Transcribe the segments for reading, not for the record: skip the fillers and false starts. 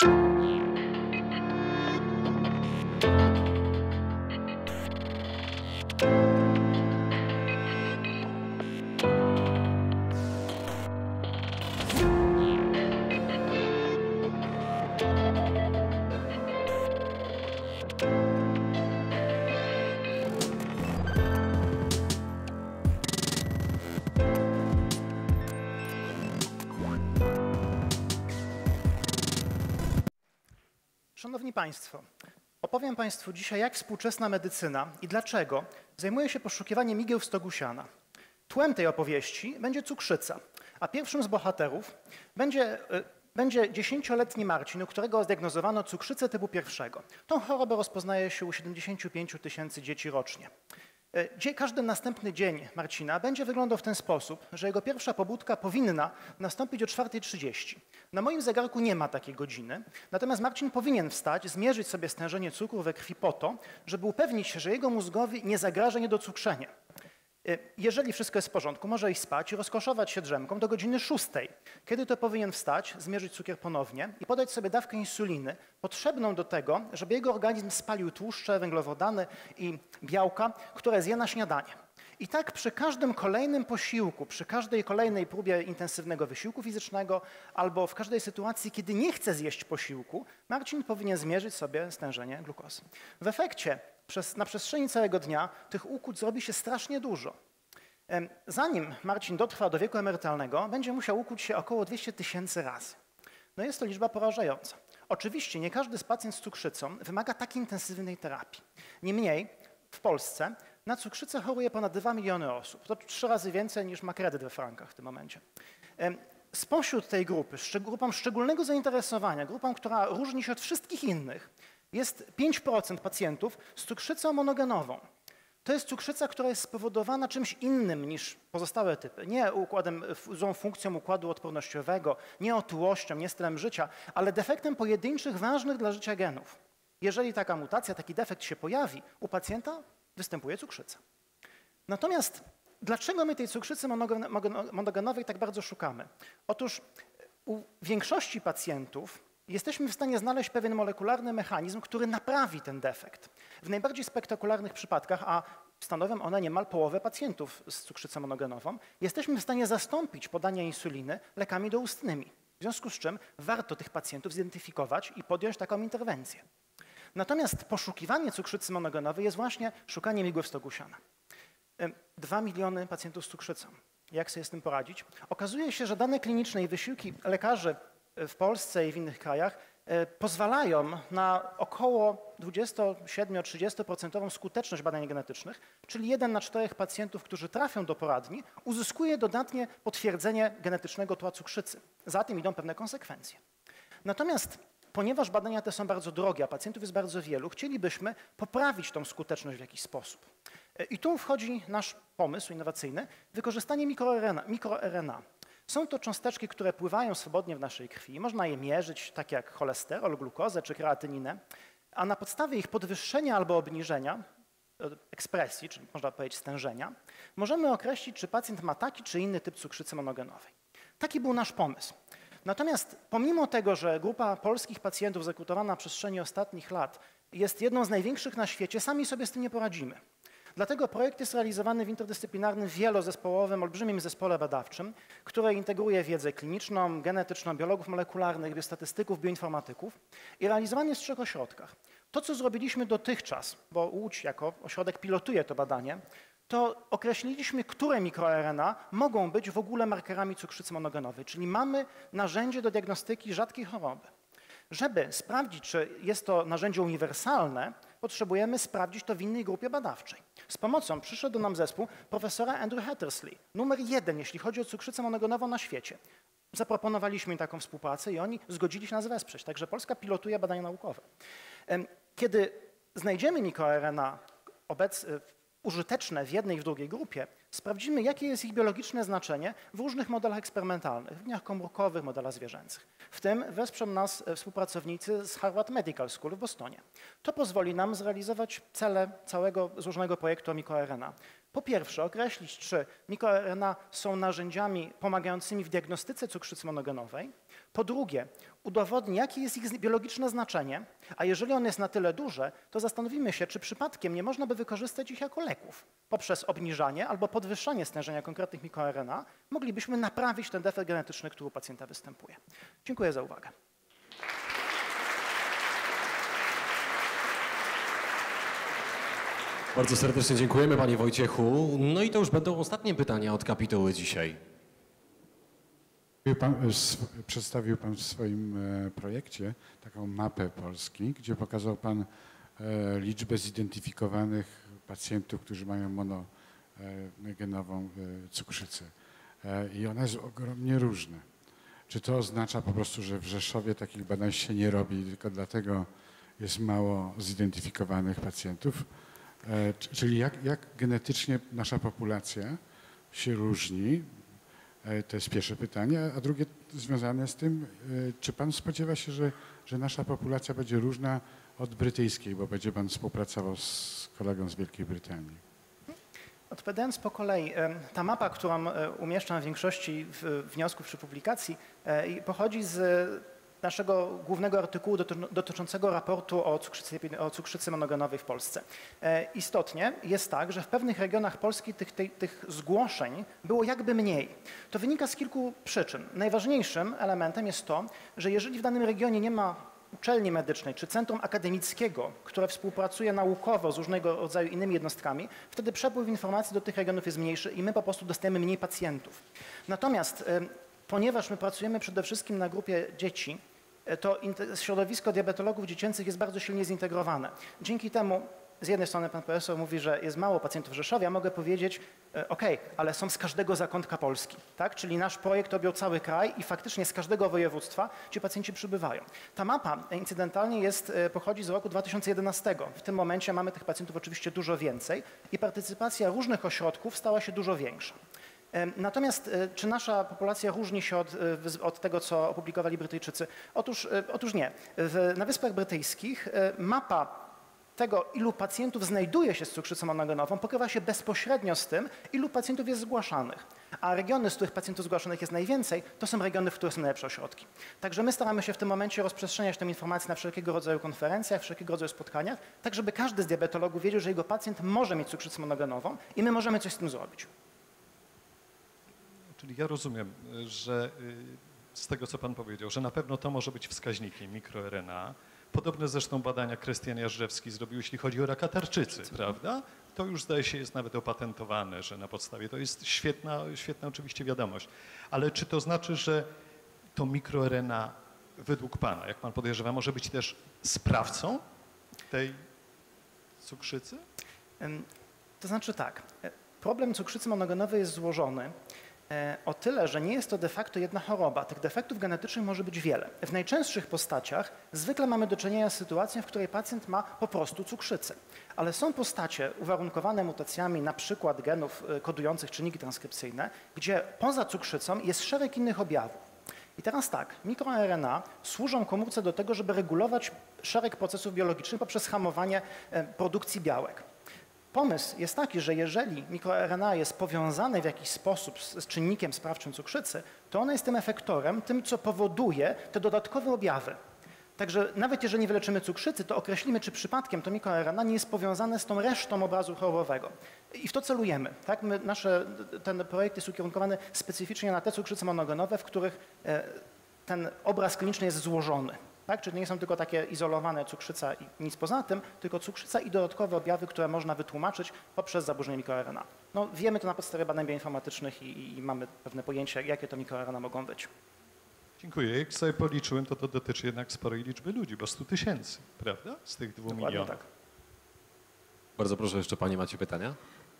Szanowni Państwo, opowiem Państwu dzisiaj, jak współczesna medycyna i dlaczego zajmuje się poszukiwaniem igieł w stogu siana. Tłem tej opowieści będzie cukrzyca, a pierwszym z bohaterów będzie 10-letni Marcin, u którego zdiagnozowano cukrzycę typu 1. Tą chorobę rozpoznaje się u 75 000 dzieci rocznie. Każdy następny dzień Marcina będzie wyglądał w ten sposób, że jego pierwsza pobudka powinna nastąpić o 4:30. Na moim zegarku nie ma takiej godziny, natomiast Marcin powinien wstać, zmierzyć sobie stężenie cukru we krwi po to, żeby upewnić się, że jego mózgowi nie zagraża niedocukrzenie. Jeżeli wszystko jest w porządku, może iść spać i rozkoszować się drzemką do godziny 6, kiedy to powinien wstać, zmierzyć cukier ponownie i podać sobie dawkę insuliny potrzebną do tego, żeby jego organizm spalił tłuszcze, węglowodany i białka, które zje na śniadanie. I tak przy każdym kolejnym posiłku, przy każdej kolejnej próbie intensywnego wysiłku fizycznego albo w każdej sytuacji, kiedy nie chce zjeść posiłku, Marcin powinien zmierzyć sobie stężenie glukozy. W efekcie na przestrzeni całego dnia tych ukłód zrobi się strasznie dużo. Zanim Marcin dotrwa do wieku emerytalnego, będzie musiał ukłuć się około 200 000 razy. No jest to liczba porażająca. Oczywiście nie każdy pacjent z cukrzycą wymaga tak intensywnej terapii. Niemniej w Polsce na cukrzycę choruje ponad 2 miliony osób. To 3 razy więcej niż ma kredyt we frankach w tym momencie. Spośród tej grupy, grupą szczególnego zainteresowania, grupą, która różni się od wszystkich innych, jest 5% pacjentów z cukrzycą monogenową. To jest cukrzyca, która jest spowodowana czymś innym niż pozostałe typy. Nie złą funkcją układu odpornościowego, nie otyłością, nie stylem życia, ale defektem pojedynczych, ważnych dla życia genów. Jeżeli taka mutacja, taki defekt się pojawi, u pacjenta występuje cukrzyca. Natomiast dlaczego my tej cukrzycy monogenowej tak bardzo szukamy? Otóż u większości pacjentów jesteśmy w stanie znaleźć pewien molekularny mechanizm, który naprawi ten defekt. W najbardziej spektakularnych przypadkach, a stanowią one niemal połowę pacjentów z cukrzycą monogenową, jesteśmy w stanie zastąpić podanie insuliny lekami doustnymi. W związku z czym warto tych pacjentów zidentyfikować i podjąć taką interwencję. Natomiast poszukiwanie cukrzycy monogenowej jest właśnie szukaniem igły w stogu siana. 2 miliony pacjentów z cukrzycą. Jak sobie z tym poradzić? Okazuje się, że dane kliniczne i wysiłki lekarzy w Polsce i w innych krajach pozwalają na około 27-30% skuteczność badań genetycznych, czyli 1 na 4 pacjentów, którzy trafią do poradni, uzyskuje dodatnie potwierdzenie genetycznego tła cukrzycy. Za tym idą pewne konsekwencje. Natomiast ponieważ badania te są bardzo drogie, a pacjentów jest bardzo wielu, chcielibyśmy poprawić tą skuteczność w jakiś sposób. I tu wchodzi nasz pomysł innowacyjny, wykorzystanie mikroRNA. Są to cząsteczki, które pływają swobodnie w naszej krwi. Można je mierzyć, tak jak cholesterol, glukozę czy kreatyninę, a na podstawie ich podwyższenia albo obniżenia, ekspresji, czyli można powiedzieć stężenia, możemy określić, czy pacjent ma taki czy inny typ cukrzycy monogenowej. Taki był nasz pomysł. Natomiast pomimo tego, że grupa polskich pacjentów zrekrutowana na przestrzeni ostatnich lat jest jedną z największych na świecie, sami sobie z tym nie poradzimy. Dlatego projekt jest realizowany w interdyscyplinarnym, wielozespołowym, olbrzymim zespole badawczym, które integruje wiedzę kliniczną, genetyczną, biologów molekularnych, biostatystyków, bioinformatyków i realizowany jest w 3 ośrodkach. To, co zrobiliśmy dotychczas, bo Łódź jako ośrodek pilotuje to badanie, to określiliśmy, które mikroRNA mogą być w ogóle markerami cukrzycy monogenowej, czyli mamy narzędzie do diagnostyki rzadkiej choroby. Żeby sprawdzić, czy jest to narzędzie uniwersalne, potrzebujemy sprawdzić to w innej grupie badawczej. Z pomocą przyszedł do nam zespół profesora Andrew Hattersley, numer 1, jeśli chodzi o cukrzycę monogenową na świecie. Zaproponowaliśmy im taką współpracę i oni zgodzili się nas wesprzeć, także Polska pilotuje badania naukowe. Kiedy znajdziemy mikroRNA użyteczne w jednej i w drugiej grupie, sprawdzimy, jakie jest ich biologiczne znaczenie w różnych modelach eksperymentalnych, w dniach komórkowych, modelach zwierzęcych. W tym wesprą nas współpracownicy z Harvard Medical School w Bostonie. To pozwoli nam zrealizować cele całego złożonego projektu o mikroRNA. Po pierwsze, określić, czy mikroRNA są narzędziami pomagającymi w diagnostyce cukrzycy monogenowej. Po drugie, udowodni, jakie jest ich biologiczne znaczenie, a jeżeli ono jest na tyle duże, to zastanowimy się, czy przypadkiem nie można by wykorzystać ich jako leków. Poprzez obniżanie albo podwyższanie stężenia konkretnych mikroRNA moglibyśmy naprawić ten defekt genetyczny, który u pacjenta występuje. Dziękuję za uwagę. Bardzo serdecznie dziękujemy, panie Wojciechu. No i to już będą ostatnie pytania od kapituły dzisiaj. Przedstawił pan w swoim projekcie taką mapę Polski, gdzie pokazał pan liczbę zidentyfikowanych pacjentów, którzy mają monogenową cukrzycę. I ona jest ogromnie różna. Czy to oznacza po prostu, że w Rzeszowie takich badań się nie robi, tylko dlatego jest mało zidentyfikowanych pacjentów? Czyli jak genetycznie nasza populacja się różni? To jest pierwsze pytanie. A drugie związane z tym, czy pan spodziewa się, że nasza populacja będzie różna od brytyjskiej, bo będzie pan współpracował z kolegą z Wielkiej Brytanii? Odpowiadając po kolei, ta mapa, którą umieszczam w większości wniosków czy publikacji, pochodzi z naszego głównego artykułu dotyczącego raportu o cukrzycy monogenowej w Polsce. Istotnie jest tak, że w pewnych regionach Polski tych zgłoszeń było jakby mniej. To wynika z kilku przyczyn. Najważniejszym elementem jest to, że jeżeli w danym regionie nie ma uczelni medycznej czy centrum akademickiego, które współpracuje naukowo z różnego rodzaju innymi jednostkami, wtedy przepływ informacji do tych regionów jest mniejszy i my po prostu dostajemy mniej pacjentów. Natomiast ponieważ my pracujemy przede wszystkim na grupie dzieci, to środowisko diabetologów dziecięcych jest bardzo silnie zintegrowane. Dzięki temu z jednej strony pan profesor mówi, że jest mało pacjentów w Rzeszowie, a mogę powiedzieć, ale są z każdego zakątka Polski, tak? Czyli nasz projekt objął cały kraj i faktycznie z każdego województwa ci pacjenci przybywają. Ta mapa incydentalnie pochodzi z roku 2011. W tym momencie mamy tych pacjentów oczywiście dużo więcej i partycypacja różnych ośrodków stała się dużo większa. Natomiast czy nasza populacja różni się od tego, co opublikowali Brytyjczycy? Otóż nie. Na Wyspach Brytyjskich mapa tego, ilu pacjentów znajduje się z cukrzycą monogenową, pokrywa się bezpośrednio z tym, ilu pacjentów jest zgłaszanych. A regiony, z których pacjentów zgłaszanych jest najwięcej, to są regiony, w których są najlepsze ośrodki. Także my staramy się w tym momencie rozprzestrzeniać tę informację na wszelkiego rodzaju konferencjach, wszelkiego rodzaju spotkaniach, tak żeby każdy z diabetologów wiedział, że jego pacjent może mieć cukrzycę monogenową i my możemy coś z tym zrobić. Czyli ja rozumiem, że z tego, co pan powiedział, że na pewno to może być wskaźnikiem mikroRNA. Podobne zresztą badania Krystian Jarzewski zrobił, jeśli chodzi o raka tarczycy, prawda? To już zdaje się jest nawet opatentowane, że na podstawie, to jest świetna oczywiście wiadomość. Ale czy to znaczy, że to mikroRNA według pana, jak pan podejrzewa, może być też sprawcą tej cukrzycy? To znaczy tak, problem cukrzycy monogenowej jest złożony o tyle, że nie jest to de facto jedna choroba. Tych defektów genetycznych może być wiele. W najczęstszych postaciach zwykle mamy do czynienia z sytuacją, w której pacjent ma po prostu cukrzycę. Ale są postacie uwarunkowane mutacjami na przykład genów kodujących czynniki transkrypcyjne, gdzie poza cukrzycą jest szereg innych objawów. I teraz tak, mikroRNA służą komórce do tego, żeby regulować szereg procesów biologicznych poprzez hamowanie produkcji białek. Pomysł jest taki, że jeżeli mikroRNA jest powiązane w jakiś sposób z czynnikiem sprawczym cukrzycy, to ono jest tym efektorem, tym, co powoduje te dodatkowe objawy. Także nawet jeżeli nie wyleczymy cukrzycy, to określimy, czy przypadkiem to mikroRNA nie jest powiązane z tą resztą obrazu chorobowego. I w to celujemy. Tak? Ten projekt jest ukierunkowany specyficznie na te cukrzyce monogenowe, w których ten obraz kliniczny jest złożony. Tak? Czyli nie są tylko takie izolowane cukrzyca i nic poza tym, tylko cukrzyca i dodatkowe objawy, które można wytłumaczyć poprzez zaburzenie mikroRNA. No, wiemy to na podstawie badań bioinformatycznych i mamy pewne pojęcie, jakie to mikroRNA mogą być. Dziękuję. Jak sobie policzyłem, to dotyczy jednak sporej liczby ludzi, bo 100 000, prawda? Z tych 2 milionów. Tak. Bardzo proszę, jeszcze panie macie pytania?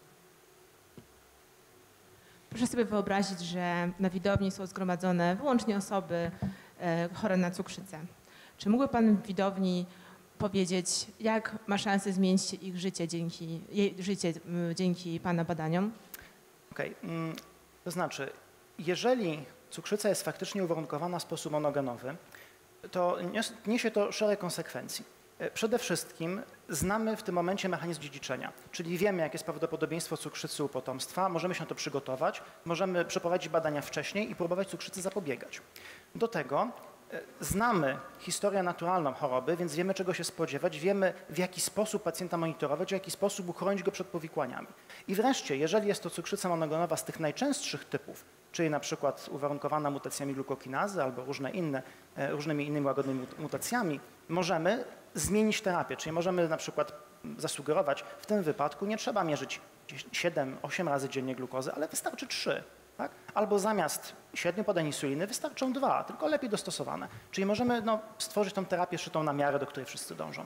Proszę sobie wyobrazić, że na widowni są zgromadzone wyłącznie osoby chore na cukrzycę. Czy mógłby pan w widowni powiedzieć, jak ma szansę zmienić się ich życie dzięki pana badaniom? Okej. To znaczy, jeżeli cukrzyca jest faktycznie uwarunkowana w sposób monogenowy, to niesie to szereg konsekwencji. Przede wszystkim znamy w tym momencie mechanizm dziedziczenia, czyli wiemy, jakie jest prawdopodobieństwo cukrzycy u potomstwa, możemy się na to przygotować, możemy przeprowadzić badania wcześniej i próbować cukrzycy zapobiegać. Do tego znamy historię naturalną choroby, więc wiemy, czego się spodziewać, wiemy, w jaki sposób pacjenta monitorować, w jaki sposób uchronić go przed powikłaniami. I wreszcie, jeżeli jest to cukrzyca monogenowa z tych najczęstszych typów, czyli na przykład uwarunkowana mutacjami glukokinazy albo różnymi innymi łagodnymi mutacjami, możemy zmienić terapię, czyli możemy na przykład zasugerować, w tym wypadku nie trzeba mierzyć 7-8 razy dziennie glukozy, ale wystarczy 3. Tak? Albo zamiast 7 podań insuliny wystarczą 2, tylko lepiej dostosowane. Czyli możemy stworzyć tą terapię szytą na miarę, do której wszyscy dążą.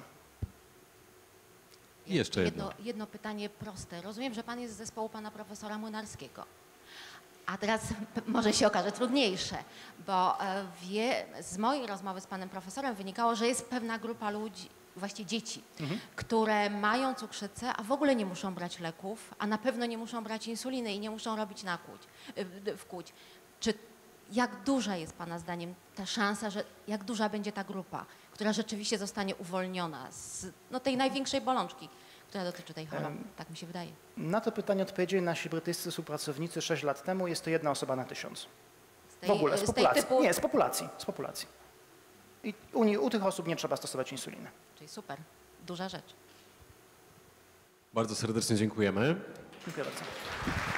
I jeszcze jedno. Jedno pytanie proste. Rozumiem, że pan jest z zespołu pana profesora Młynarskiego. A teraz może się okaże trudniejsze, bo z mojej rozmowy z panem profesorem wynikało, że jest pewna grupa ludzi, właściwie dzieci, które mają cukrzycę, a w ogóle nie muszą brać leków, a na pewno nie muszą brać insuliny i nie muszą robić wkłuć. Jak duża jest pana zdaniem ta szansa, jak duża będzie ta grupa, która rzeczywiście zostanie uwolniona z tej największej bolączki, która dotyczy tej choroby? Tak mi się wydaje. Na to pytanie odpowiedzieli nasi brytyjscy współpracownicy 6 lat temu. Jest to 1 osoba na 1000. W ogóle, z populacji. Nie, z populacji. I u tych osób nie trzeba stosować insuliny. Czyli super, duża rzecz. Bardzo serdecznie dziękujemy. Dziękuję bardzo.